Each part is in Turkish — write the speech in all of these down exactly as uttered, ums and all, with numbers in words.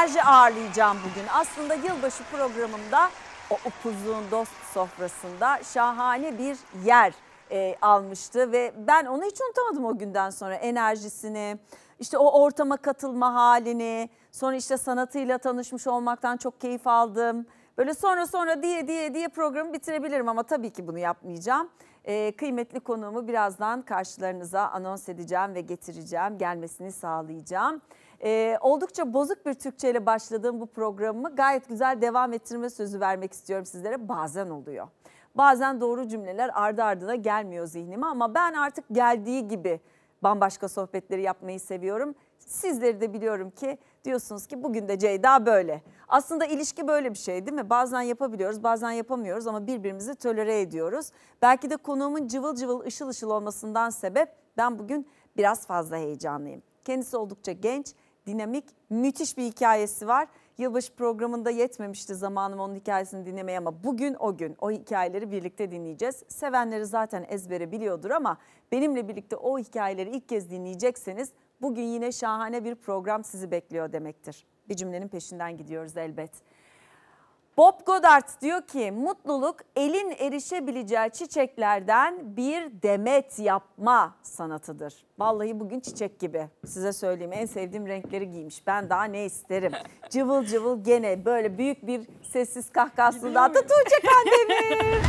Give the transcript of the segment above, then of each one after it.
Enerji ağırlayacağım bugün. Aslında yılbaşı programımda o upuzun dost sofrasında şahane bir yer e, almıştı ve ben onu hiç unutamadım o günden sonra. Enerjisini, işte o ortama katılma halini, sonra işte sanatıyla tanışmış olmaktan çok keyif aldım. Böyle sonra sonra diye diye diye programı bitirebilirim ama tabii ki bunu yapmayacağım. Ee, kıymetli konuğumu birazdan karşılarınıza anons edeceğim ve getireceğim, gelmesini sağlayacağım. Ee, oldukça bozuk bir Türkçe ile başladığım bu programımı gayet güzel devam ettirme sözü vermek istiyorum sizlere. Bazen oluyor. Bazen doğru cümleler ardı ardına gelmiyor zihnime ama ben artık geldiği gibi bambaşka sohbetleri yapmayı seviyorum. Sizleri de biliyorum ki diyorsunuz ki bugün de Ceyda böyle. Aslında ilişki böyle bir şey değil mi? Bazen yapabiliyoruz, bazen yapamıyoruz ama birbirimizi tolere ediyoruz. Belki de konuğumun cıvıl cıvıl ışıl ışıl olmasından sebep ben bugün biraz fazla heyecanlıyım. Kendisi oldukça genç, dinamik, müthiş bir hikayesi var. Yılbaşı programında yetmemişti zamanım onun hikayesini dinlemeye ama bugün o gün o hikayeleri birlikte dinleyeceğiz. Sevenleri zaten ezbere biliyordur ama benimle birlikte o hikayeleri ilk kez dinleyecekseniz bugün yine şahane bir program sizi bekliyor demektir. Bir cümlenin peşinden gidiyoruz elbet. Bob Goddard diyor ki mutluluk elin erişebileceği çiçeklerden bir demet yapma sanatıdır. Vallahi bugün çiçek gibi size söyleyeyim, en sevdiğim renkleri giymiş. Ben daha ne isterim? Cıvıl cıvıl gene böyle büyük bir sessiz kahkahasında Ata Tuğçe Kandemir.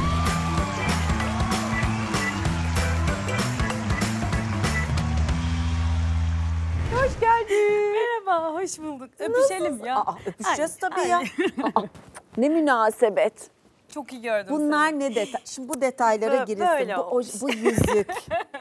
Hoş geldin. Merhaba, hoş bulduk. Öpüşelim Nasılsın? ya. Aa, öpüşeceğiz Ay, tabii ya. Aa, ne münasebet. Çok iyi gördüm Bunlar seni. ne detay? Şimdi bu detaylara Bö girilsin. böyle Bu, o, bu yüzük.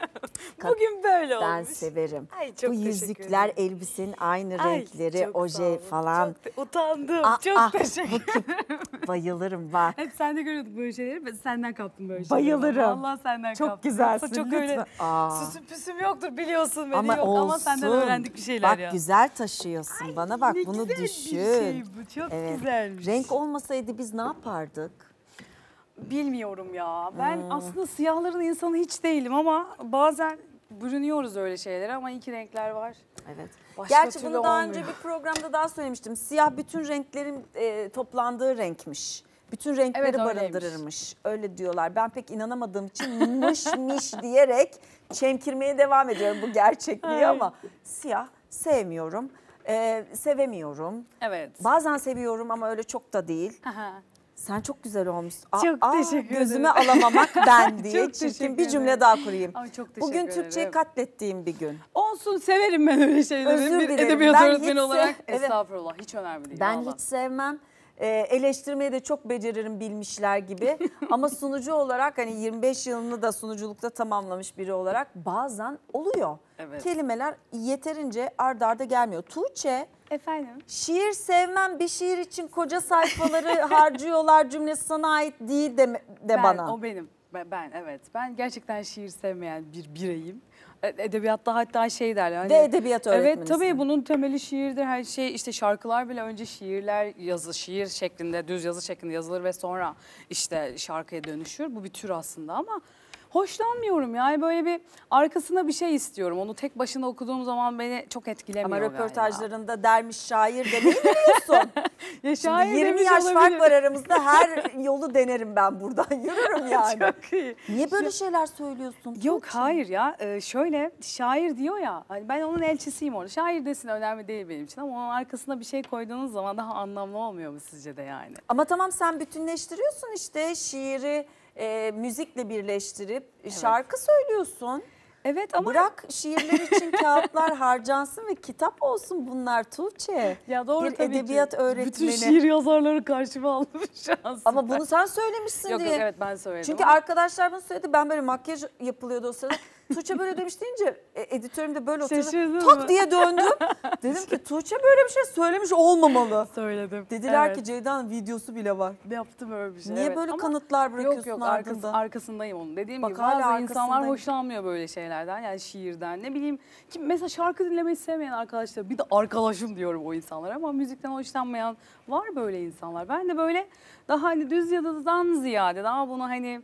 Bugün böyle Ben olmuş. severim. Ay, çok bu teşekkür yüzükler, ederim. elbisenin aynı Ay, renkleri, çok sağ oje olun. falan. Çok utandım. Ah, çok ah, teşekkür ederim. Bayılırım bak. Hep sen de görüyorduk böyle şeyleri. Ben senden kaptım böyle şeyleri. Bayılırım. Vallahi senden Çok kaptım. güzelsin, Yoksa çok lütfen. öyle Aa. süsüm püsüm yoktur biliyorsun beni Ama yok. olsun. Ama senden öğrendik bir şeyler bak, ya. güzel taşıyorsun. Ay, bana bak ne bunu güzel düşün. bir şey bu. Çok evet. güzelmiş. Renk olmasaydı biz ne yapardık? Bilmiyorum ya. Ben Hmm. aslında siyahların insanı hiç değilim ama bazen bürünüyoruz öyle şeylere ama iki renkler var. Evet. Başka Gerçi türlü bunu daha olmuyor. önce bir programda daha söylemiştim. Siyah bütün renklerin e, toplandığı renkmiş. Bütün renkleri Evet, öyleymiş. barındırırmış. Öyle diyorlar. Ben pek inanamadığım için mış miş diyerek çemkirmeye devam ediyorum bu gerçekliği Ay. ama siyah sevmiyorum. E, sevemiyorum. Evet. Bazen seviyorum ama öyle çok da değil. Aha. Sen çok güzel olmuşsun. Çok Aa, teşekkür gözüme ederim. alamamak ben diye Çok çirkin teşekkür bir cümle ederim. daha kurayım. Ay, çok teşekkür Bugün ederim. Türkçeyi katlettiğim bir gün. Olsun, severim ben öyle şeyleri. Özür bir dilerim. edebiyat Ben öğretmeni hiç olarak. sev- evet. Estağfurullah, hiç önemli değil. Ben vallahi. hiç sevmem. Ee, eleştirmeyi de çok beceririm bilmişler gibi. Ama sunucu olarak hani yirmi beş yılını da sunuculukta tamamlamış biri olarak bazen oluyor. Evet. Kelimeler yeterince ard arda gelmiyor. Tuğçe, Efendim? şiir sevmem, bir şiir için koca sayfaları harcıyorlar cümlesi sana ait değil de, de Ben, bana. o benim. Ben, ben evet. Ben gerçekten şiir sevmeyen bir bireyim. E- Edebiyatta hatta şey derler. Hani, Ve edebiyat öğretmenisin. evet tabii bunun temeli şiirdir. Her şey işte şarkılar bile önce şiirler yazı şiir şeklinde düz yazı şeklinde yazılır ve sonra işte şarkıya dönüşür. Bu bir tür aslında ama hoşlanmıyorum yani böyle bir arkasına bir şey istiyorum. Onu tek başına okuduğum zaman beni çok etkilemiyor Ama galiba. röportajlarında dermiş şair demeyi biliyorsun. Ya Şimdi şair yirmi demiş yaş olabilir. fark var aramızda, her yolu denerim ben buradan. Yürürüm yani. Çok iyi. Niye böyle şeyler söylüyorsun? Yok Tuğçe? hayır ya Ee, şöyle şair diyor ya hani ben onun elçisiyim orada. Şair desin önemli değil benim için ama onun arkasına bir şey koyduğunuz zaman daha anlamlı olmuyor mu sizce de yani? Ama tamam, sen bütünleştiriyorsun işte şiiri e, müzikle birleştirip şarkı söylüyorsun. Evet ama Bırak şiirler için kağıtlar harcansın ve kitap olsun bunlar Tuğçe. ya doğru bir tabii edebiyat ki. öğretmeni. Bütün şiir yazarları karşıma almış aslında. Ama bunu sen söylemişsin yok, diye. yok evet ben söyledim. Çünkü ama- arkadaşlar bunu söyledi. Ben böyle makyaj yapılıyordu o sırada. Tuğçe böyle demiş deyince e, editörüm de böyle oturdu. Şaşırdın Tak mı? diye döndüm. Dedim ki Tuğçe böyle bir şey söylemiş olmamalı. söyledim. Dediler evet. ki Ceyda'nın videosu bile var. yaptım öyle bir şey. Niye evet. böyle Ama kanıtlar bırakıyorsun Yok yok ardında? arkası, arkasındayım onun. Dediğim Bak, gibi hala bazı insanlar arkasındayım. hoşlanmıyor böyle şeylerden yani şiirden ne bileyim. Kim mesela şarkı dinlemeyi sevmeyen arkadaşlar bir de arkadaşım diyorum o insanlara ama müzikten hoşlanmayan var böyle insanlar. Ben de böyle daha hani düz yazıdan ziyade daha bunu hani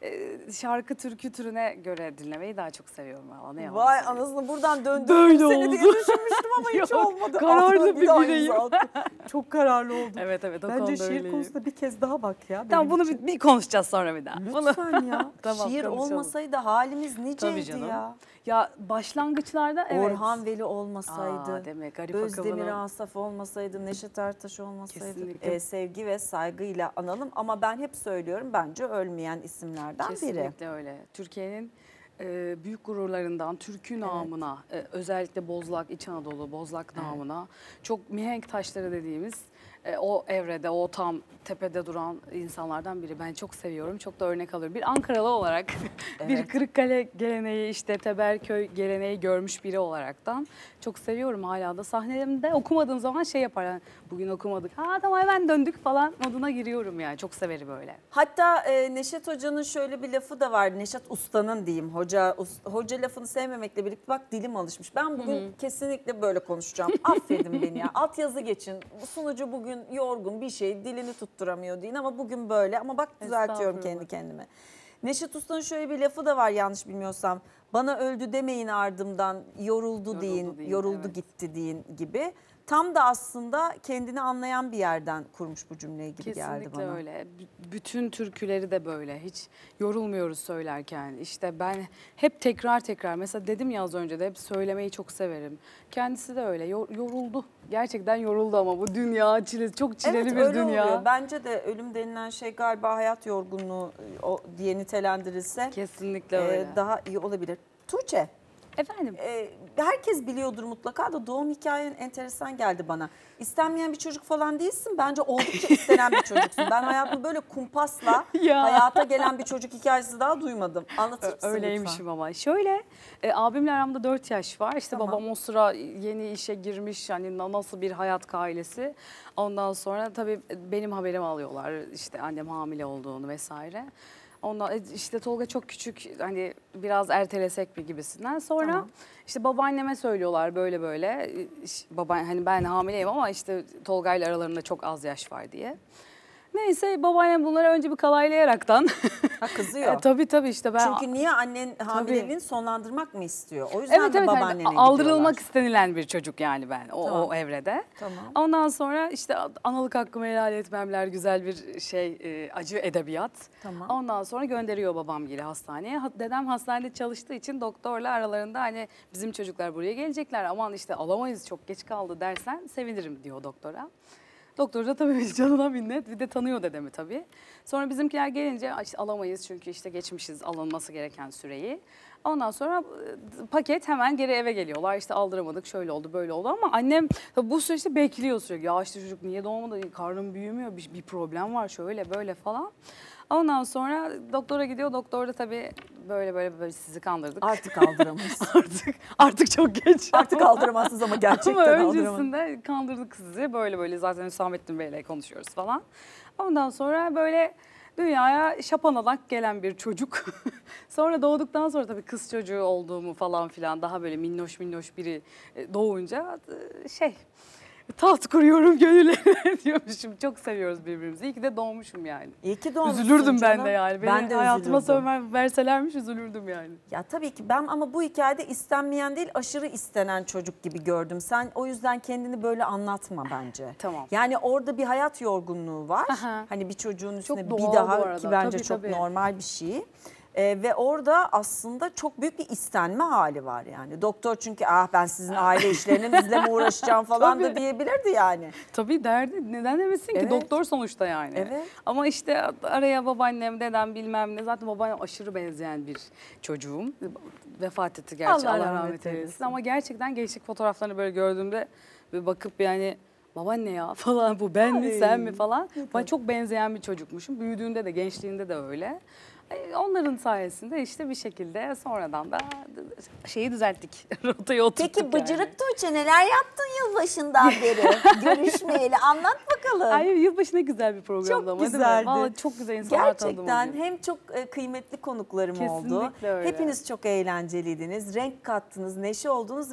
e, şarkı türkü türüne göre dinlemeyi daha çok seviyorum. Valla, ne yalan Vay söyleyeyim. anasını buradan döndürdüm Böyle seni oldu. diye düşünmüştüm ama hiç Yok, olmadı. kararlı Altına bir daha bireyim. imza attım. Çok kararlı oldum. Evet evet o Bence konuda şiir öyleyim. konusunda bir kez daha bak ya. Tamam benim bunu için. bir, bir konuşacağız sonra bir daha. Bunu- Lütfen ya. Tamam, Şiir konuşalım. olmasaydı halimiz Tabii niceydi canım. ya. Ya başlangıçlarda evet. Orhan Veli olmasaydı, Aa, demek Garip Özdemir Akıllı'nın- Asaf olmasaydı, Neşet Ertaş olmasaydı Kesinlikle. e, sevgi ve saygıyla analım. Ama ben hep söylüyorum bence ölmeyen isimlerden biri. Kesinlikle öyle. Türkiye'nin e, büyük gururlarından türkü namına, e, özellikle Bozlak, İç Anadolu, Bozlak namına çok mihenk taşları dediğimiz e, o evrede, o tam tepede duran insanlardan biri. Ben çok seviyorum, çok da örnek alıyorum. Bir Ankaralı olarak, bir Evet. Kırıkkale geleneği, işte Teberköy geleneği görmüş biri olaraktan çok seviyorum hala da. Sahnelerimde okumadığım zaman şey yapar, yani, bugün okumadık, ha tamam hemen döndük falan moduna giriyorum yani. Çok severim öyle. Hatta e, Neşet Hoca'nın şöyle bir lafı da var. Neşet Usta'nın diyeyim. Hoca us- hoca lafını sevmemekle birlikte bak dilim alışmış. Ben bugün kesinlikle böyle konuşacağım. Affedin beni ya. Altyazı geçin. Bu sunucu bugün yorgun bir şey. Dilini tutturamıyor deyin ama bugün böyle. Ama bak düzeltiyorum Estağfurullah. kendi kendime. Neşet Usta'nın şöyle bir lafı da var yanlış bilmiyorsam. Bana öldü demeyin ardımdan, yoruldu, Yoruldu deyin, deyin, yoruldu evet. gitti deyin gibi. Tam da aslında kendini anlayan bir yerden kurmuş bu cümleyi gibi geldi bana. Kesinlikle öyle. B- Bütün türküleri de böyle. Hiç yorulmuyoruz söylerken. İşte ben hep tekrar tekrar, mesela dedim ya az önce de, hep söylemeyi çok severim. Kendisi de öyle. Yor- yoruldu. Gerçekten yoruldu ama bu dünya çilesi. Çok çileli Evet bir öyle dünya. oluyor. Bence de ölüm denilen şey galiba hayat yorgunluğu o, diye nitelendirilse Kesinlikle e, öyle. daha iyi olabilir. Tuğçe, Efendim? e, herkes biliyordur mutlaka da doğum hikayen enteresan geldi bana. İstenmeyen bir çocuk falan değilsin. Bence oldukça istenen bir çocuksun. Ben hayatımda böyle kumpasla Ya. hayata gelen bir çocuk hikayesi daha duymadım. Anlatır mısın Öyleymişim lütfen? ama. Şöyle, e, abimle aramda dört yaş var. İşte Tamam. babam o sıra yeni işe girmiş. Hani na- nasıl bir hayat ailesi. Ondan sonra tabii benim haberimi alıyorlar. İşte annem hamile olduğunu vesaire. Ondan e, işte Tolga çok küçük, hani biraz ertelesek bir gibisinden. Sonra Tamam. işte babaanneme söylüyorlar böyle böyle. E, iş- Baba hani ben hamileyim ama işte Tolga ile aralarında çok az yaş var diye. Neyse babaannem bunları önce bir kalaylayaraktan. Ha, kızıyor. E, tabii tabii işte ben... Çünkü niye annen hamileliğini sonlandırmak mı istiyor? O yüzden Evet de evet hani babaannene aldırılmak gidiyorlar. istenilen bir çocuk yani ben o, Tamam. o evrede. Tamam. Ondan sonra işte analık hakkımı helal etmemler güzel bir şey, e, acı edebiyat. Tamam. Ondan sonra gönderiyor babam geri hastaneye. Ha- Dedem hastanede çalıştığı için doktorla aralarında hani bizim çocuklar buraya gelecekler, aman işte alamayız çok geç kaldı dersen sevinirim diyor doktora. Doktor da tabii canına minnet, bir de tanıyor dedemi tabii. Sonra bizimkiler gelince işte alamayız çünkü işte geçmişiz alınması gereken süreyi. Ondan sonra e, paket hemen geri eve geliyorlar. İşte aldıramadık, şöyle oldu, böyle oldu ama annem tabii bu süreçte bekliyor sürekli. Ya işte çocuk niye doğmadı, karnım büyümüyor, bir, bir problem var şöyle böyle falan. Ondan sonra doktora gidiyor. Doktor da tabii böyle böyle böyle sizi kandırdık. Artık aldıramayız. artık artık çok geç. Artık aldıramazsınız ama gerçekten Ama aldıramayız. öncesinde kandırdık sizi. Böyle böyle zaten Hüsamettin Bey'le konuşuyoruz falan. Ondan sonra böyle dünyaya şapanalak gelen bir çocuk. Sonra doğduktan sonra tabii kız çocuğu olduğumu falan filan daha böyle minnoş minnoş biri doğunca şey... Taht kuruyorum gönüllerine diyormuşum. Çok seviyoruz birbirimizi. İyi ki de doğmuşum yani. İyi ki doğmuşsun Üzülürdüm ben canım. de yani. Beni Ben de hayatıma üzülürdüm. sövme verselermiş üzülürdüm yani. Ya tabii ki ben ama bu hikayede istenmeyen değil aşırı istenen çocuk gibi gördüm. Sen o yüzden kendini böyle anlatma bence. Tamam. Yani orada bir hayat yorgunluğu var. Aha. Hani bir çocuğun Çok üstüne doğal bir bu daha arada. ki bence Tabii, çok tabii. normal bir şey. Ee, ve orada aslında çok büyük bir istenme hali var yani. Doktor çünkü ah ben sizin aile işlerinizle mi uğraşacağım falan da Tabii. diyebilirdi yani. Tabii derdi. Neden demesin ki? Evet. Doktor sonuçta yani. Evet. Ama işte araya babaannem, dedem bilmem ne. Zaten babaannem aşırı benzeyen bir çocuğum. Vefat etti gerçi. Allah Allah, rahmet rahmet eylesin. eylesin. Ama gerçekten gençlik fotoğraflarını böyle gördüğümde bir bakıp yani babaanne ya falan, bu ben mi Ay. sen mi falan. Ben çok benzeyen bir çocukmuşum. Büyüdüğünde de gençliğinde de öyle. Ay, onların sayesinde işte bir şekilde sonradan da şeyi düzelttik. Rotayı oturttuk Peki yani. Bıcırık Tuğçe neler yaptın yılbaşından beri? Görüşmeyeli anlat bakalım. Ay yılbaşı ne güzel bir programdı Çok ama değil mi? güzeldi. Vallahi çok güzel insanlar tanıdım o Gerçekten gün. hem çok e, kıymetli konuklarım oldu. Kesinlikle öyle. Hepiniz çok eğlenceliydiniz. Renk kattınız, neşe oldunuz ve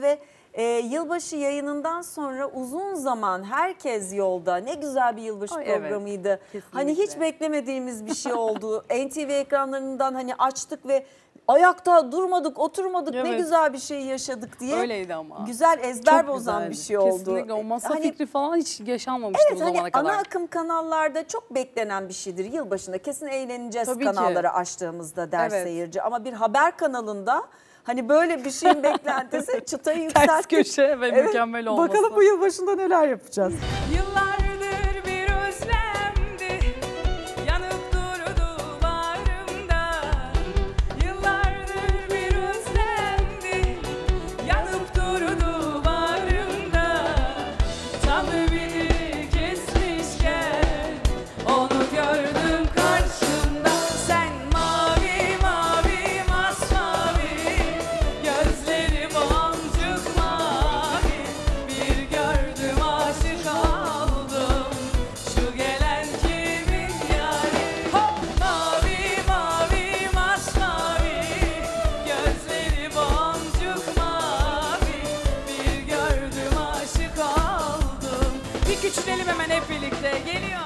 Ee, yılbaşı yayınından sonra uzun zaman herkes yolda. Ne güzel bir yılbaşı Ay, evet. programıydı. Kesinlikle. Hani hiç beklemediğimiz bir şey oldu. N T V ekranlarından hani açtık ve ayakta durmadık, oturmadık. Ne Evet. güzel bir şey yaşadık diye. Öyleydi ama. Güzel ezber Çok bozan güzeldi. bir şey oldu. Kesinlikle o masa Hani- fikri falan hiç yaşanmamıştı Evet, bu zamana hani kadar. ana akım kanallarda çok beklenen bir şeydir. Yılbaşında kesin eğleneceğiz Tabii ki. kanalları açtığımızda der Evet. seyirci. Ama bir haber kanalında hani böyle bir şeyin beklentisi çıtayı Ters yükselttik. köşe ve Evet, mükemmel olması. bakalım bu yılbaşında neler yapacağız. Yıllardır bir özlemdi, yanıp durdu bağrımda. Yıllardır bir özlemdi, yanıp durdu bağrımda. Tanrı beni kesmişken, onu gördüm karşımda. Sen mavi mavi masmavi, gözleri boncuk mavi. Bir gördüm aşık oldum, şu gelen kimin yari? Hop! Mavi mavi masmavi, gözleri boncuk mavi. Bir gördüm aşık oldum. Bir küçülelim hemen hep birlikte, geliyor.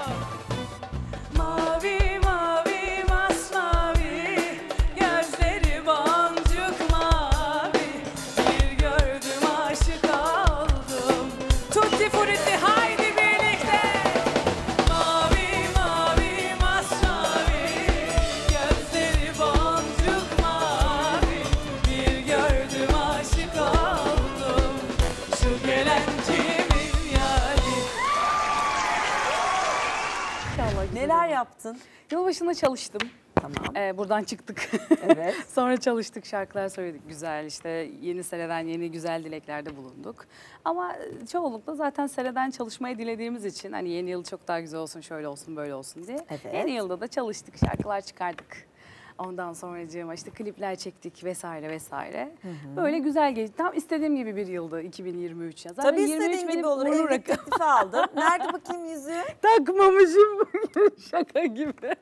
Mavi mavi masmavi, gözleri boncuk mavi. Bir gördüm aşık oldum. Tutti frutti haydi birlikte. Mavi mavi masmavi, gözleri boncuk mavi. Bir gördüm aşık oldum. Şu gelen kimin yari? İnşallah güzel Neler olur. yaptın? Yılbaşında çalıştım. Tamam. Ee, buradan çıktık. Evet. Sonra çalıştık, şarkılar söyledik. Güzel işte yeni seneden yeni güzel dileklerde bulunduk. Ama çoğunlukla zaten seneden çalışmayı dilediğimiz için hani yeni yıl çok daha güzel olsun, şöyle olsun, böyle olsun diye. Evet. Yeni yılda da çalıştık, şarkılar çıkardık. Ondan sonracığıma işte klipler çektik vesaire vesaire. Böyle güzel geçti. Tam istediğim gibi bir yıldı iki bin yirmi üç. Ya. Zaten Tabii yirmi üç istediğin benim gibi olur. onur Evlilik rakamım. teklifi aldın. Nerede bakayım yüzüğü? Takmamışım bugün şaka gibi.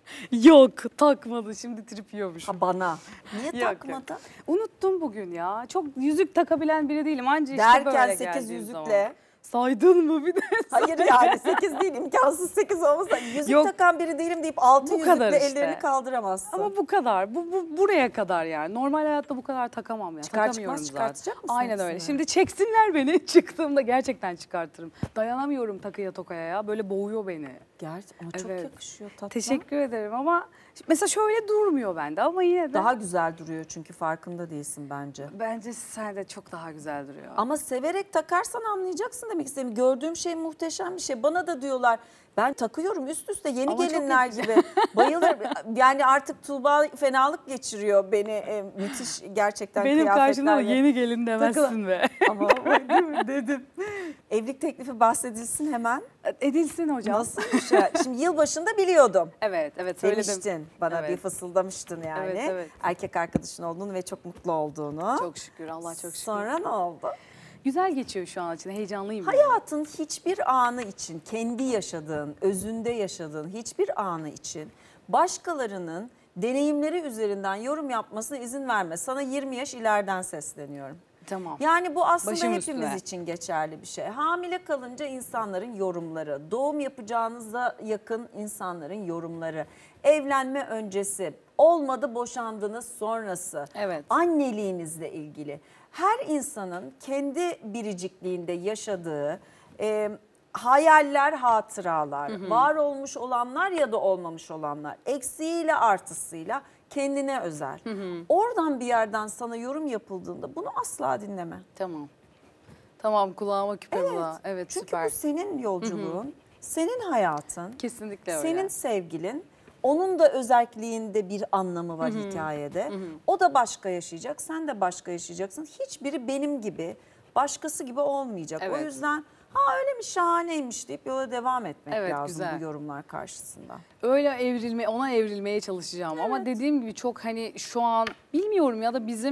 Yok takmadı şimdi trip yiyormuşum. Ha, bana. Niye Yok, takmadın? Unuttum bugün ya. Çok yüzük takabilen biri değilim. Anca işte Derken böyle sekiz geldiğim yüzükle. zaman. Saydın mı bir de? Hayır yani sekiz değil, imkansız sekiz olmasa. Yüzük Yok. takan biri değilim deyip altı Bu yüzükle kadar işte. ellerini kaldıramazsın. Ama bu kadar. Bu, bu buraya kadar yani. Normal hayatta bu kadar takamam ya. Çıkar Takamıyorum çıkmaz zaten. çıkartacak mısın Aynen öyle. hepsini? Şimdi çeksinler beni. Çıktığımda gerçekten çıkartırım. Dayanamıyorum takıya tokaya ya. Böyle boğuyor beni. Gerçi ama çok Evet. yakışıyor tatlım. Teşekkür ederim ama mesela şöyle durmuyor bende ama yine de. Daha güzel duruyor çünkü farkında değilsin bence. Bence sen de çok daha güzel duruyor. Ama severek takarsan anlayacaksın demek istediğim. Gördüğüm şey muhteşem bir şey. Bana da diyorlar ben takıyorum üst üste yeni Ama çok gelinler gibi. Bayılırım. Yani artık Tuğba fenalık geçiriyor beni. E, müthiş gerçekten Benim karşımda kıyafetlerle. yeni gelin demezsin be. Ama değil mi? Dedim. Evlilik teklifi bahsedilsin hemen. Edilsin hocam. Nasılmış ya? Şimdi yılbaşında biliyordum. Evet, evet söyledim. Demiştin bana Evet. bir fısıldamıştın yani. Evet, evet. Erkek arkadaşın olduğunu ve çok mutlu olduğunu. Çok şükür, Allah çok şükür. Sonra ne oldu? Güzel geçiyor şu an için, heyecanlıyım. yani. Hayatın hiçbir anı için, kendi yaşadığın, özünde yaşadığın hiçbir anı için başkalarının deneyimleri üzerinden yorum yapmasına izin verme. Sana yirmi yaş ileriden sesleniyorum. Tamam. Yani bu aslında Başım hepimiz üstüne. için geçerli bir şey. Hamile kalınca insanların yorumları, doğum yapacağınıza yakın insanların yorumları, evlenme öncesi, olmadı boşandınız sonrası, Evet. anneliğinizle ilgili. Her insanın kendi biricikliğinde yaşadığı e, hayaller, hatıralar, var olmuş olanlar ya da olmamış olanlar, eksiğiyle artısıyla kendine özel. Oradan bir yerden sana yorum yapıldığında bunu asla dinleme. Tamam. Tamam, kulağıma küpe Evet. kulağa. Evet, Çünkü süper. bu senin yolculuğun, senin hayatın, Kesinlikle öyle. senin sevgilin. Onun da özelliğinde bir anlamı var hikayede. O da başka yaşayacak, sen de başka yaşayacaksın. Hiçbiri benim gibi, başkası gibi olmayacak. Evet. O yüzden ha öyle mi şahaneymiş deyip yola devam etmek Evet, lazım güzel. bu yorumlar karşısında. Öyle evrilme, ona evrilmeye çalışacağım. Ama dediğim gibi çok hani şu an bilmiyorum ya da bizim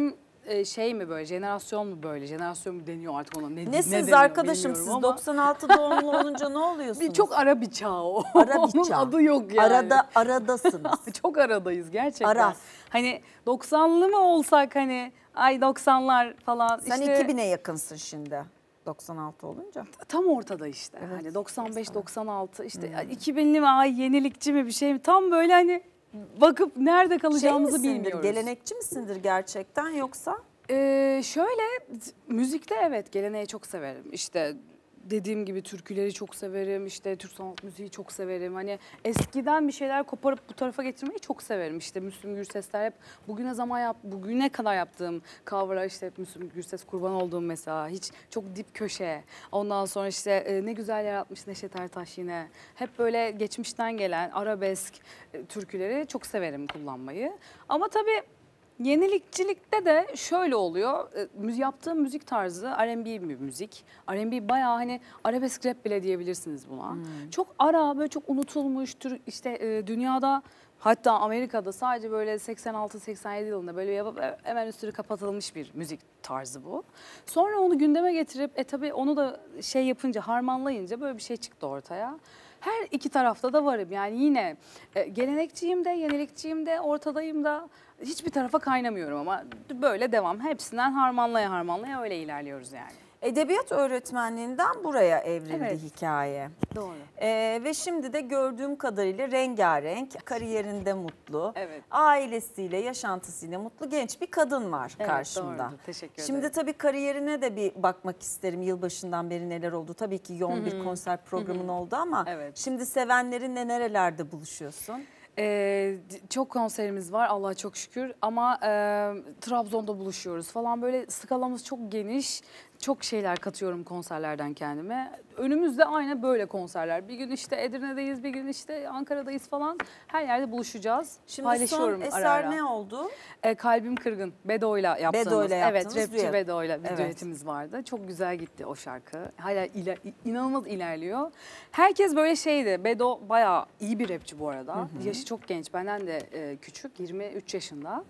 e, şey mi böyle, jenerasyon mu böyle, jenerasyon mu deniyor artık ona, ne, ne Nesiniz deniyor arkadaşım siz bilmiyorum ama doksan altı doğumlu olunca ne oluyorsunuz? bir çok ara bir çağ o. Ara bir Onun çağ. adı yok yani. Arada aradasınız. Çok aradayız gerçekten. Araf. Hani doksanlı mı olsak hani ay doksanlar falan Sen işte iki bine yakınsın şimdi doksan altı olunca. tam ortada işte. Evet, Hani doksan beş doksan altı işte Hmm. iki binli mi ay yenilikçi mi bir şey mi? Tam böyle hani bakıp nerede kalacağımızı şey misindir, bilmiyoruz. gelenekçi misindir gerçekten yoksa? Ee, şöyle müzikte evet geleneği çok severim. İşte dediğim gibi türküleri çok severim. İşte Türk sanat müziği çok severim. Hani eskiden bir şeyler koparıp bu tarafa getirmeyi çok severim. İşte Müslüm Gürsesler hep bugüne zaman yap, bugüne kadar yaptığım coverlar işte hep Müslüm Gürses kurban olduğum mesela hiç çok dip köşe. Ondan sonra işte e, ne güzel yaratmış Neşet Ertaş yine. Hep böyle geçmişten gelen arabesk e, türküleri çok severim kullanmayı. Ama tabii yenilikçilikte de şöyle oluyor. e, mü- Yaptığım müzik tarzı R and B bir müzik. R and B bayağı hani arabesk rap bile diyebilirsiniz buna. Çok ara böyle çok unutulmuş tür işte e, dünyada hatta Amerika'da sadece böyle seksen altı seksen yedi yılında böyle yapıp e, hemen üstünü kapatılmış bir müzik tarzı bu. Sonra onu gündeme getirip e tabii onu da şey yapınca harmanlayınca böyle bir şey çıktı ortaya. Her iki tarafta da varım yani yine e, gelenekçiyim de yenilikçiyim de ortadayım da hiçbir tarafa kaynamıyorum ama böyle devam. Hepsinden harmanlaya harmanlaya öyle ilerliyoruz yani. Edebiyat öğretmenliğinden buraya evrildi Evet. hikaye. Doğru. Ee, ve şimdi de gördüğüm kadarıyla rengarenk, kariyerinde mutlu, Evet. ailesiyle, yaşantısıyla mutlu genç bir kadın var Evet, karşımda. doğrudur. Teşekkür Şimdi ederim. tabii kariyerine de bir bakmak isterim. Yılbaşından beri neler oldu? Tabii ki yoğun bir konser programın oldu ama Evet. şimdi sevenlerinle nerelerde buluşuyorsun? Ee, çok konserimiz var Allah'a çok şükür ama e, Trabzon'da buluşuyoruz falan böyle skalamız çok geniş. Çok şeyler katıyorum konserlerden kendime. Önümüzde aynı böyle konserler. Bir gün işte Edirne'deyiz, bir gün işte Ankara'dayız falan. Her yerde buluşacağız. Şimdi Paylaşıyorum son eser ara ara. ne oldu? E, Kalbim Kırgın. Bedo'yla yaptığımız. Bedo'yla yaptığınız Evet, rapçi düet. Bedo'yla bir Evet. düetimiz vardı. Çok güzel gitti o şarkı. Hala iler, inanılmaz ilerliyor. Herkes böyle şeydi. Bedo bayağı iyi bir rapçi bu arada. Yaşı çok genç. Benden de e, küçük. yirmi üç yaşında.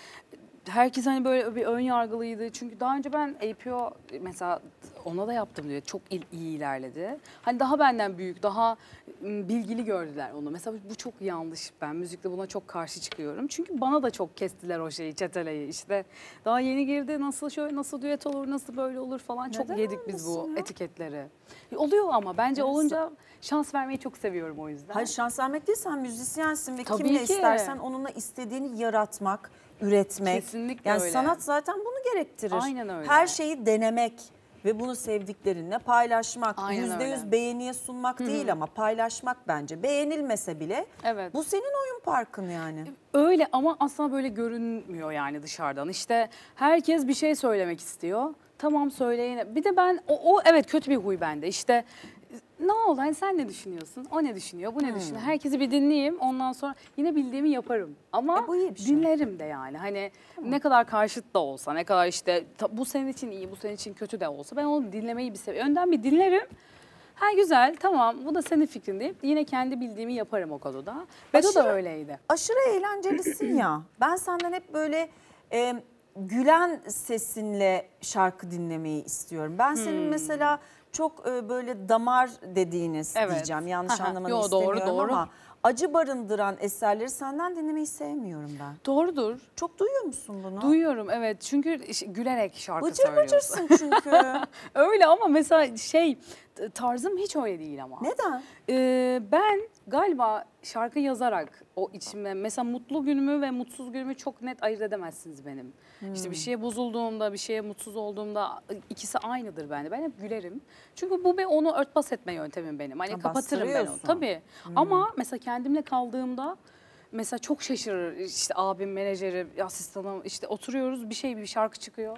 Herkes hani böyle bir ön yargılıydı. Çünkü daha önce ben A P O mesela ona da yaptım diyor. Çok il- iyi ilerledi. Hani daha benden büyük, daha m, bilgili gördüler onu. Mesela bu çok yanlış. Ben müzikte buna çok karşı çıkıyorum. Çünkü bana da çok kestiler o şeyi, çeteleyi. İşte daha yeni girdi. Nasıl şöyle, nasıl düet olur, nasıl böyle olur falan. Çok Neden yedik biz bu olmasın ya? etiketleri. Oluyor ama bence Nasıl? olunca şans vermeyi çok seviyorum o yüzden. Hayır şans vermek değil, sen müzisyensin ve Tabii kimle ki. istersen onunla istediğini yaratmak, üretmek. Kesinlikle yani öyle. sanat zaten bunu gerektirir. Aynen öyle. Her şeyi denemek ve bunu sevdiklerinle paylaşmak. Aynen Yüzde yüz öyle. beğeniye sunmak değil ama paylaşmak bence. Beğenilmese bile Evet. bu senin oyun parkın yani. Öyle ama asla böyle görünmüyor yani dışarıdan. İşte herkes bir şey söylemek istiyor. Tamam söyleyin. Bir de ben o, o evet kötü bir huy bende. İşte ne oldu? Hani sen ne düşünüyorsun? O ne düşünüyor? Bu ne düşünüyor? Herkesi bir dinleyeyim. Ondan sonra yine bildiğimi yaparım. Ama E, bu iyi bir şey. dinlerim de yani. Hani ne kadar karşıt da olsa, ne kadar işte ta- bu senin için iyi, bu senin için kötü de olsa ben onu dinlemeyi bir seviyorum. Önden bir dinlerim. Ha güzel, tamam bu da senin fikrin deyip yine kendi bildiğimi yaparım o konuda. Bedo Aşırı- da öyleydi. Aşırı eğlencelisin ya. Ben senden hep böyle e, gülen sesinle şarkı dinlemeyi istiyorum. Ben Hmm. senin mesela çok e, böyle damar dediğiniz Evet. diyeceğim. Yanlış Aha, anlamanı yo, doğru, istemiyorum doğru. ama acı barındıran eserleri senden dinlemeyi sevmiyorum ben. Doğrudur. Çok duyuyor musun bunu? Duyuyorum evet çünkü iş- gülerek şarkı Bıcır söylüyorsun. bıcırsın çünkü. Öyle ama mesela şey t- tarzım hiç öyle değil ama. Neden? Ee, ben galiba şarkı yazarak o içime mesela mutlu günümü ve mutsuz günümü çok net ayırt edemezsiniz benim. İşte bir şeye bozulduğumda, bir şeye mutsuz olduğumda ikisi aynıdır bende. Ben hep gülerim. Çünkü bu bir onu örtbas etme yöntemim benim. Hani Ha, kapatırım ben onu. bastırıyorsun. Tabii. Ama mesela kendimle kaldığımda mesela çok şaşırır işte abim, menajeri, asistanım işte oturuyoruz bir şey bir şarkı çıkıyor.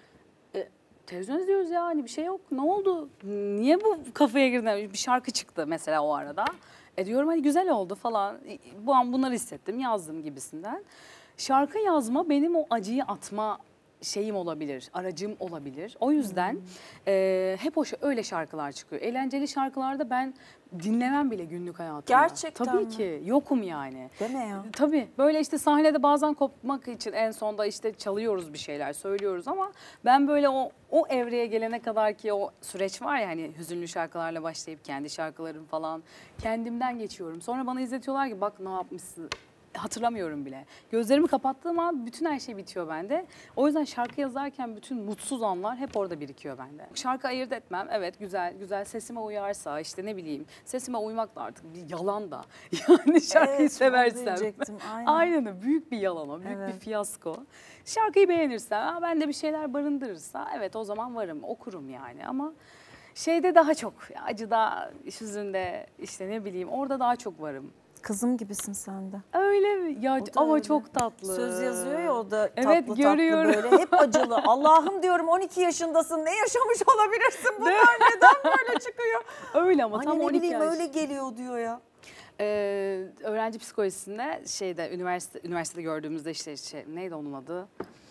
E, televizyon izliyoruz ya hani bir şey yok. Ne oldu? Niye bu kafaya girdin? Bir şarkı çıktı mesela o arada. E diyorum hani güzel oldu falan. E, Bu an bunları hissettim yazdım gibisinden. Şarkı yazma benim o acıyı atma şeyim olabilir, aracım olabilir. O yüzden hmm. e, hep o öyle şarkılar çıkıyor. Eğlenceli şarkılarda ben dinlemem bile günlük hayatımda. Gerçekten Tabii mi? ki yokum yani. Deme ya. Tabii böyle işte sahnede bazen kopmak için en sonda işte çalıyoruz bir şeyler, söylüyoruz ama ben böyle o o evreye gelene kadar ki o süreç var ya hani hüzünlü şarkılarla başlayıp kendi şarkılarım falan kendimden geçiyorum. Sonra bana izletiyorlar ki bak ne yapmışsın. Hatırlamıyorum bile. Gözlerimi kapattığım an bütün her şey bitiyor bende. O yüzden şarkı yazarken bütün mutsuz anlar hep orada birikiyor bende. Şarkı ayırt etmem. Evet güzel, güzel sesime uyarsa işte ne bileyim. Sesime uymak da artık bir yalan da. Yani şarkıyı evet, seversem. Aynen. Aynen büyük bir yalan o, büyük evet. bir fiyasko. Şarkıyı beğenirsem, ben de bir şeyler barındırırsa evet o zaman varım, okurum yani ama şeyde daha çok, acıda, hüzünde işte ne bileyim orada daha çok varım. Kızım gibisin sen de. Öyle mi? Ya ama öyle. Çok tatlı. Söz yazıyor ya o da tatlı evet, tatlı görüyorum. böyle. Hep acılı. Allah'ım diyorum on iki yaşındasın. Ne yaşamış olabilirsin? Bunlar neden böyle çıkıyor? Öyle ama hani tam ne on iki bileyim yaş. öyle geliyor diyor ya. Ee, öğrenci psikolojisinde şeyde üniversite üniversitede gördüğümüzde işte şey, neydi onun adı?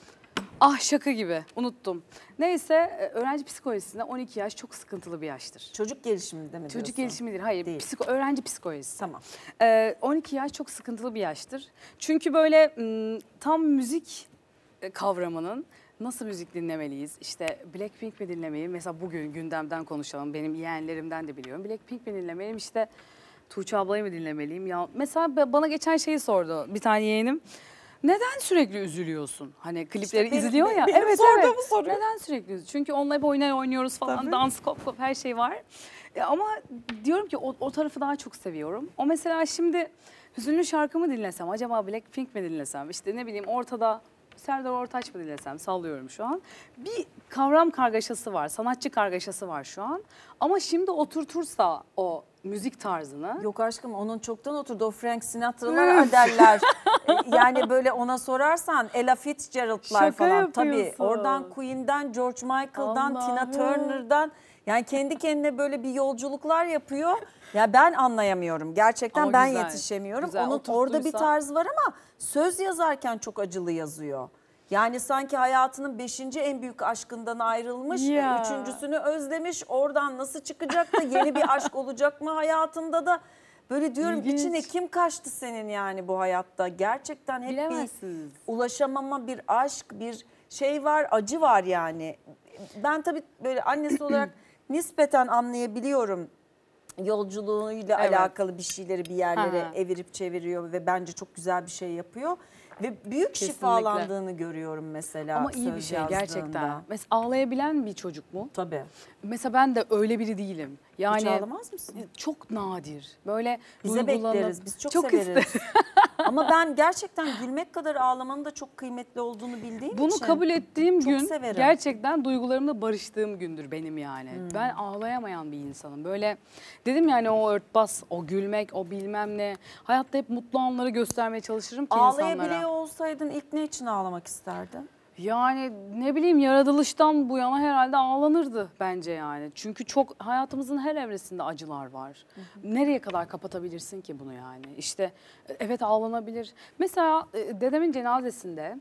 Ah şaka gibi unuttum. Neyse öğrenci psikolojisinde on iki yaş çok sıkıntılı bir yaştır. Çocuk gelişiminde mi Çocuk diyorsun? gelişimi değil, hayır. Değil. Psiko, öğrenci psikolojisi. Tamam. Ee, on iki yaş çok sıkıntılı bir yaştır. Çünkü böyle tam müzik kavramının nasıl müzik dinlemeliyiz? İşte Blackpink mi dinlemeliyim? Mesela bugün gündemden konuşalım. Benim yeğenlerimden de biliyorum. Blackpink mi dinlemeliyim? İşte Tuğçe ablayı mı dinlemeliyim? Ya mesela bana geçen şeyi sordu bir tane yeğenim. Neden sürekli üzülüyorsun? Hani klipleri işte benim, izliyor ya. Benim evet evet. Soruyor. Neden sürekli üzülüyorsun? Çünkü onunla hep oynar oynuyoruz falan. Tabii. Dans, kop kop her şey var. E ama diyorum ki o, o tarafı daha çok seviyorum. O mesela şimdi hüzünlü şarkı mı dinlesem? Acaba Blackpink mi dinlesem? İşte ne bileyim ortada Serdar Ortaç mı dinlesem? Sallıyorum şu an. Bir kavram kargaşası var. Sanatçı kargaşası var şu an. Ama şimdi oturtursa o müzik tarzını. Yok aşkım onun çoktan oturdu. O Frank Sinatra'lar, Adele'ler. Yani böyle ona sorarsan Ella Fitzgerald'lar Şaka falan. yapıyorsun. Tabii oradan Queen'den, George Michael'dan, Allah'ım. Tina Turner'dan. Yani kendi kendine böyle bir yolculuklar yapıyor. Ya ben anlayamıyorum. Gerçekten ama ben güzel, yetişemiyorum. Güzel, onun orada bir tarz var ama söz yazarken çok acılı yazıyor. Yani sanki hayatının beşinci en büyük aşkından ayrılmış, ya. üçüncüsünü özlemiş, oradan nasıl çıkacak da yeni bir aşk olacak mı hayatında da böyle diyorum İlginç. içine kim kaçtı senin yani bu hayatta? Gerçekten hep bir ulaşamama, bir aşk, bir şey var, acı var yani. Ben tabii böyle annesi olarak nispeten anlayabiliyorum. Yolculuğuyla evet. alakalı bir şeyleri bir yerlere ha. evirip çeviriyor ve bence çok güzel bir şey yapıyor. Ve büyük Kesinlikle. şifalandığını görüyorum mesela. Ama iyi bir şey yazdığında. Gerçekten. Mesela ağlayabilen bir çocuk mu? Tabii. Mesela ben de öyle biri değilim. Yani hiç ağlamaz mısın? Çok nadir. Böyle bize bekleriz. Biz çok, çok severiz. Ama ben gerçekten gülmek kadar ağlamanın da çok kıymetli olduğunu bildiğim Bunu için. Bunu kabul ettiğim çok gün severim. Gerçekten duygularımla barıştığım gündür benim yani. Hmm. Ben ağlayamayan bir insanım. Böyle dedim yani o örtbas, o gülmek, o bilmem ne. Hayatta hep mutlu anları göstermeye çalışırım ki insanlara. Ağlayabiliyor olsaydın ilk ne için ağlamak isterdin? Yani ne bileyim yaratılıştan bu yana herhalde ağlanırdı bence yani. Çünkü çok hayatımızın her evresinde acılar var. Hı hı. Nereye kadar kapatabilirsin ki bunu yani? İşte evet ağlanabilir. Mesela dedemin cenazesinde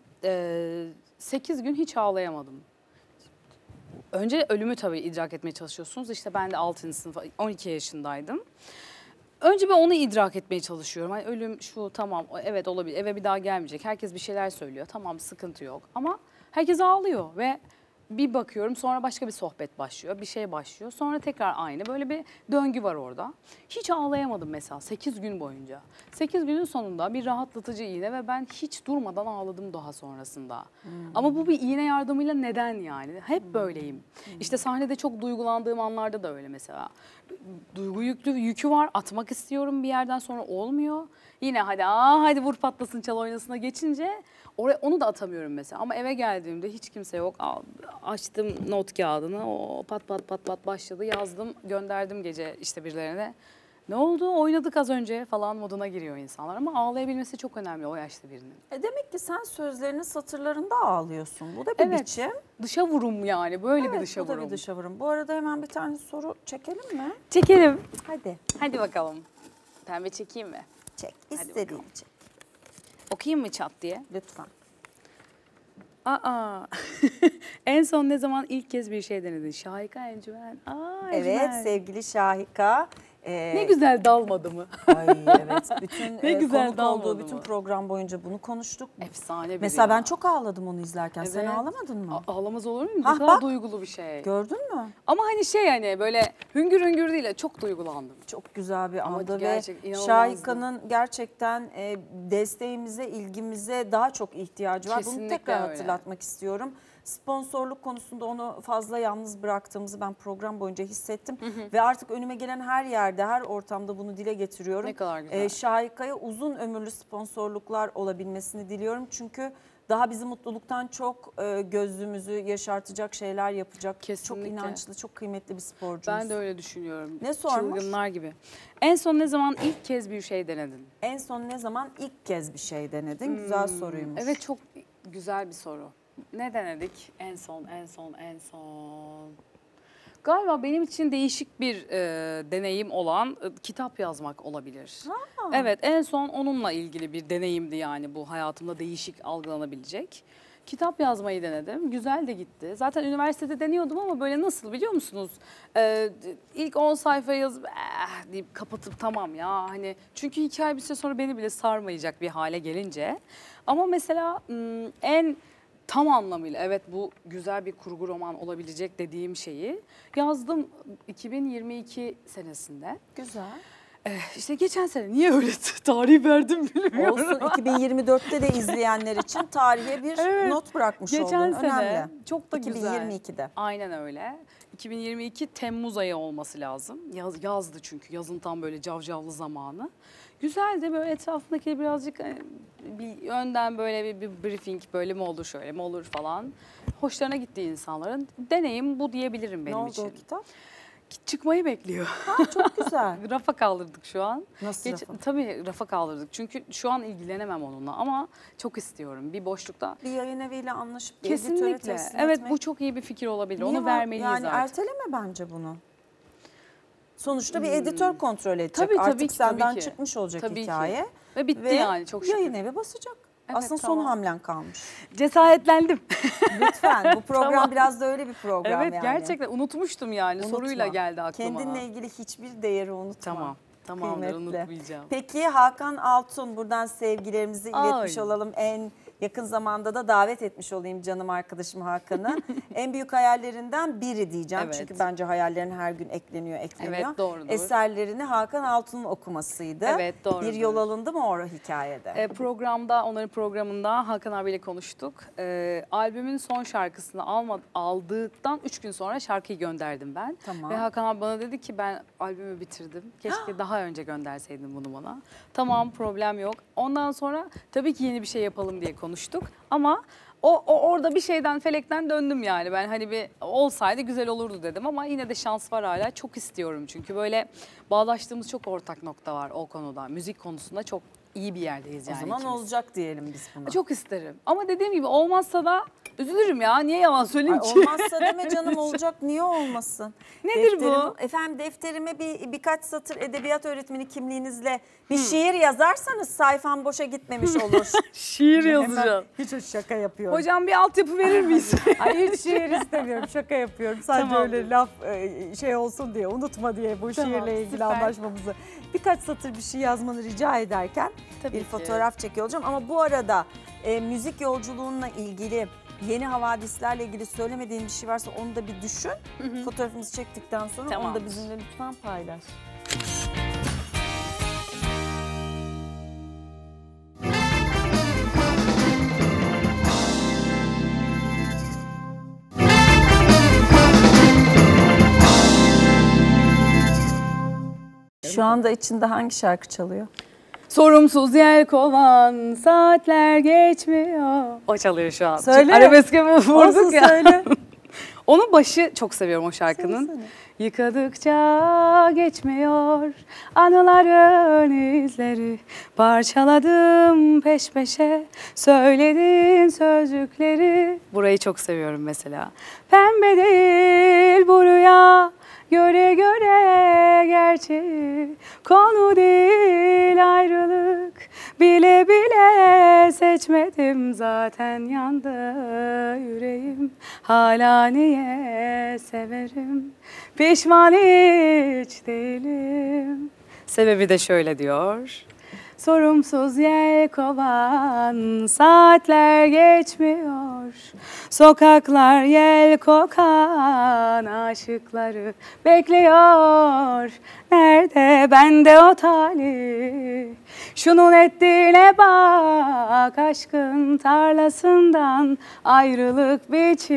sekiz gün hiç ağlayamadım. Önce ölümü tabii idrak etmeye çalışıyorsunuz. İşte ben de altıncı sınıf on iki yaşındaydım. Önce ben onu idrak etmeye çalışıyorum. Hani ölüm şu tamam evet olabilir eve bir daha gelmeyecek. Herkes bir şeyler söylüyor tamam sıkıntı yok ama herkes ağlıyor ve bir bakıyorum sonra başka bir sohbet başlıyor bir şey başlıyor. Sonra tekrar aynı böyle bir döngü var orada. Hiç ağlayamadım mesela sekiz gün boyunca. sekiz günün sonunda bir rahatlatıcı iğne ve ben hiç durmadan ağladım daha sonrasında. Hmm. Ama bu bir iğne yardımıyla neden yani? Hep hmm. böyleyim. Hmm. İşte sahnede çok duygulandığım anlarda da öyle mesela. Duygu yüklü yükü var atmak istiyorum bir yerden sonra olmuyor. Yine hadi aa hadi vur patlasın çal oynasına geçince oraya onu da atamıyorum mesela. Ama eve geldiğimde hiç kimse yok. Açtım not kağıdını o pat pat pat pat başladı yazdım gönderdim gece işte birilerine. Ne oldu oynadık az önce falan moduna giriyor insanlar ama ağlayabilmesi çok önemli o yaşta birinin. E demek ki sen sözlerinin satırlarında ağlıyorsun. Bu da bir evet, biçim. Dışa vurum yani böyle evet, bir dışa vurum. Evet bu da bir dışa vurum. Bu arada hemen bir tane soru çekelim mi? Çekelim. Hadi. Hadi bakalım. Pembe çekeyim mi? Çek. İstediğini çek. Okuyayım mı çat diye? Lütfen. Aa. En son ne zaman ilk kez bir şey denedin? Şahika Encümen. Aa, Evet, Encümen. sevgili Şahika. Ee, Ne güzel dalmadı mı? Ay evet. Bütün Ne e, güzel konuk dalmadı olduğu bütün mı? program boyunca bunu konuştuk. Efsane bir Mesela ya. ben çok ağladım onu izlerken. Sen Evet. ağlamadın mı? A- ağlamaz olur muyum? Ne Hah, kadar bak. duygulu bir şey. Gördün mü? Ama hani şey yani böyle hüngür hüngür değil, çok duygulandım. Çok güzel bir Ama anda ve gerçek, inanılmazdı. Şahika'nın gerçekten e, desteğimize, ilgimize daha çok ihtiyacı var. Bunu Kesinlikle tekrar öyle. hatırlatmak istiyorum. Sponsorluk konusunda onu fazla yalnız bıraktığımızı ben program boyunca hissettim. Ve artık önüme gelen her yerde, her ortamda bunu dile getiriyorum. Ne kadar güzel. E, Şahika'ya uzun ömürlü sponsorluklar olabilmesini diliyorum. Çünkü daha bizi mutluluktan çok e, gözlüğümüzü yaşartacak şeyler yapacak. Kesinlikle. Çok inançlı, çok kıymetli bir sporcumuz. Ben de öyle düşünüyorum. Ne sormuş? Çılgınlar gibi. En son ne zaman ilk kez bir şey denedin? En son ne zaman ilk kez bir şey denedin? Güzel soruymuş. Evet, çok güzel bir soru. Ne denedik? En son, en son, en son. Galiba benim için değişik bir e, deneyim olan e, kitap yazmak olabilir. Ha. Evet, en son onunla ilgili bir deneyimdi yani bu hayatımda değişik algılanabilecek. Kitap yazmayı denedim. Güzel de gitti. Zaten üniversitede deniyordum ama böyle nasıl biliyor musunuz? Ee, ilk on sayfa yazıp eh, deyip kapatıp tamam ya hani çünkü hikaye bir süre sonra beni bile sarmayacak bir hale gelince. Ama mesela ım, en tam anlamıyla evet bu güzel bir kurgu roman olabilecek dediğim şeyi yazdım iki bin yirmi iki senesinde. Güzel. Ee, işte geçen sene niye öyle tarih verdim bilmiyorum. Olsun, iki bin yirmi dörtte de izleyenler için tarihe bir Evet. not bırakmış Geçen oldun. sene Önemli. çok da iki bin yirmi ikide. güzel. Aynen öyle. iki bin yirmi iki Temmuz ayı olması lazım. Yaz, yazdı çünkü yazın tam böyle cavcavlı zamanı. Güzeldi böyle etrafındaki birazcık hani, bir önden böyle bir, bir briefing böyle mi olur şöyle mi olur falan. Hoşlarına gitti insanların. Deneyim bu diyebilirim benim Ne oldu için. o kitap? Çıkmayı bekliyor. Ha, çok güzel. Rafa kaldırdık şu an. Nasıl Geç, rafa? Tabii rafa kaldırdık. Çünkü şu an ilgilenemem onunla ama çok istiyorum. Bir boşlukta. Bir yayın eviyle anlaşıp bir editöre Kesinlikle. teslim Evet etmek. bu çok iyi bir fikir olabilir. Niye Onu var? vermeliyiz yani artık. erteleme bence bunu. Sonuçta bir editör kontrol edecek. Tabii, tabii Artık ki, senden tabii ki. çıkmış olacak Tabii ki. hikaye. Ve bitti Ve yani çok şükür. yayın evi basacak. Evet, Aslında tamam. son hamlen kalmış. Cesaretlendim. Lütfen bu program Tamam. biraz da öyle bir program Evet yani. gerçekten unutmuştum yani. Unutma. Soruyla geldi aklıma. Kendinle ilgili hiçbir değeri unutma. Tamam. Tamamdır Kıymetli. unutmayacağım. Peki Hakan Altun, buradan sevgilerimizi iletmiş Ay. olalım. En yakın zamanda da davet etmiş olayım canım arkadaşım Hakan'ı. En büyük hayallerinden biri diyeceğim. Evet. Çünkü bence hayallerin her gün ekleniyor, ekleniyor. Evet, doğrudur. Eserlerini Hakan Altun'un okumasıydı. Evet, doğrudur. Bir yol alındı mı o hikayede? E, programda, onların programında Hakan abiyle konuştuk. E, albümün son şarkısını alma, aldıktan üç gün sonra şarkıyı gönderdim ben. Tamam. Ve Hakan abi bana dedi ki ben albümü bitirdim. Keşke daha önce gönderseydin bunu bana. Tamam problem yok. Ondan sonra tabii ki yeni bir şey yapalım diye konuştuk. Ama o, o orada bir şeyden felekten döndüm yani. Ben hani bir olsaydı güzel olurdu dedim ama yine de şans var hala. Çok istiyorum çünkü böyle bağdaştığımız çok ortak nokta var o konuda. Müzik konusunda çok iyi bir yerdeyiz yani O zaman ikimiz. olacak diyelim biz buna. Çok isterim. Ama dediğim gibi olmazsa da üzülürüm ya. Niye yalan söyleyeyim Ay, ki? olmazsa deme canım, olacak, niye olmasın? Nedir bu? Defterim- Efendim defterime bir birkaç satır edebiyat öğretmeni kimliğinizle bir şiir yazarsanız sayfam boşa gitmemiş olur. Şiir Hemen yazacağım. hiç o şaka yapıyorum. Hocam bir altyapı verir miyiz? Ay hiç şiir istemiyorum, şaka yapıyorum. Sadece Tamamdır. öyle laf e, şey olsun diye, unutma diye bu Tamam, şiirle ilgili süper. anlaşmamızı. Birkaç satır bir şey yazmanı rica ederken Tabii bir ki. fotoğraf çekiyor olacağım. Ama bu arada e, müzik yolculuğunla ilgili, yeni havadislerle ilgili söylemediğin bir şey varsa onu da bir düşün. Fotoğrafımızı çektikten sonra onu da Tamamdır. bizimle lütfen paylaş. Şu anda içinde hangi şarkı çalıyor? Sorumsuz yelkovan saatler geçmiyor. O çalıyor şu an. Söyle. Arabeske mi vurduk Olsun, ya? söyle. Onun başı çok seviyorum o şarkının. Söylesene. Yıkadıkça geçmiyor anıların izleri. Parçaladım peş peşe söyledin sözcükleri. Burayı çok seviyorum mesela. Pembe değil bu rüya, göre göre gerçeği. Konu değil ayrılık, bile bile seç vazgeçmedim zaten yandı yüreğim. Hala niye severim, pişman hiç değilim. Sebebi de şöyle diyor. Sorumsuz yelkovan, saatler geçmiyor. Sokaklar yel kokan, aşıkları bekliyor. Nerede bende o talih? Şunun ettiğine bak, aşkın tarlasından ayrılık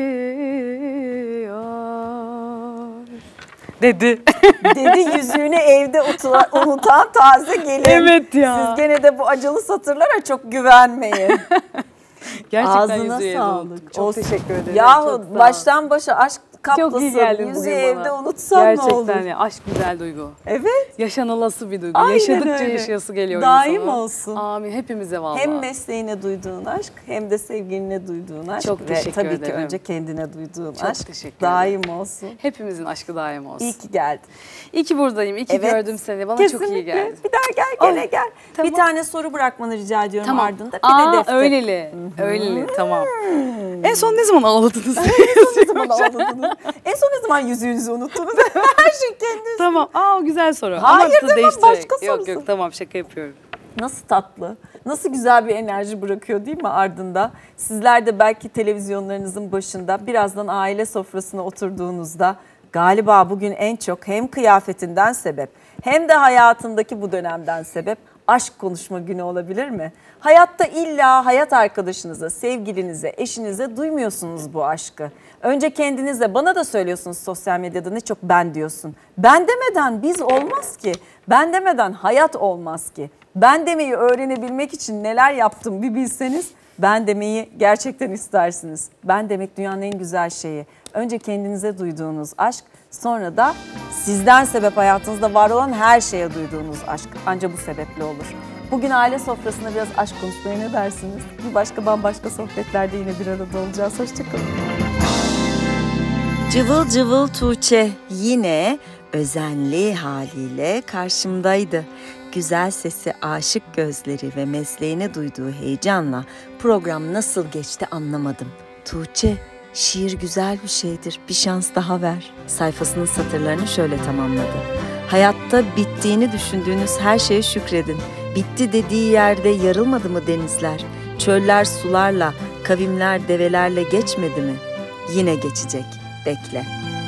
biçiyor. Dedi. Dedi yüzüğünü evde unutan, unutan taze gelin. Evet ya. Siz gene de bu acılı satırlara çok güvenmeyin. Gerçekten Ağzına yüzüğü evde sağlık. unuttum. Çok Olsun. teşekkür ederim. Yahu Çok sağ ol. baştan başa aşk Çok iyi kaplasın. geldin Yüzüğü bugün evde bana. unutsam ne olur? Gerçekten ya, aşk güzel duygu. Evet. Yaşanılası bir duygu. Aynen Yaşadıkça öyle. yaşayası geliyor Daim insana. olsun. Amin. Hepimize vallahi. Hem mesleğine duyduğun aşk hem de sevgiline duyduğun aşk. Çok Ve teşekkür tabii ki ederim. önce kendine duyduğun Çok aşk. teşekkür Daim olsun. Hepimizin aşkı daim olsun. İyi ki geldin. İyi ki buradayım. İyi ki Evet. gördüm seni. Bana Kesinlikle. çok iyi geldi. Bir daha gel gene Ay, gel. tamam. Bir tane soru bırakmanı rica ediyorum Tamam. ardında. Bir Aa, de defter. öyleli. Öyleli. Tamam. En son ne zaman ağladınız? Ne zaman ağladınız? En son ne zaman yüzüğünüzü unuttunuz? Her şey kendiniz. Tamam. Aa, o güzel soru. Hayır, Ama tamam, değiştirerek. başka Yok sorusu. yok, tamam, şaka yapıyorum. Nasıl tatlı, nasıl güzel bir enerji bırakıyor değil mi ardında? Sizler de belki televizyonlarınızın başında birazdan aile sofrasına oturduğunuzda galiba bugün en çok hem kıyafetinden sebep hem de hayatındaki bu dönemden sebep aşk konuşma günü olabilir mi? Hayatta illa hayat arkadaşınıza, sevgilinize, eşinize duymuyorsunuz bu aşkı. Önce kendinize, bana da söylüyorsunuz sosyal medyada, ne çok ben diyorsun. Ben demeden biz olmaz ki. Ben demeden hayat olmaz ki. Ben demeyi öğrenebilmek için neler yaptım bir bilseniz, ben demeyi gerçekten istersiniz. Ben demek dünyanın en güzel şeyi. Önce kendinize duyduğunuz aşk, sonra da sizden sebep hayatınızda var olan her şeye duyduğunuz aşk. Ancak bu sebeple olur. Bugün aile sofrasında biraz aşk konuşmaya ne dersiniz? Bir başka bambaşka sohbetlerde yine bir arada olacağız. Hoşçakalın. Cıvıl cıvıl Tuğçe yine özenli haliyle karşımdaydı. Güzel sesi, aşık gözleri ve mesleğine duyduğu heyecanla program nasıl geçti anlamadım. Tuğçe, şiir güzel bir şeydir, bir şans daha ver. Sayfasının satırlarını şöyle tamamladı. Hayatta bittiğini düşündüğünüz her şeye şükredin. Bitti dediği yerde yarılmadı mı denizler? Çöller sularla, kavimler develerle geçmedi mi? Yine geçecek, bekle.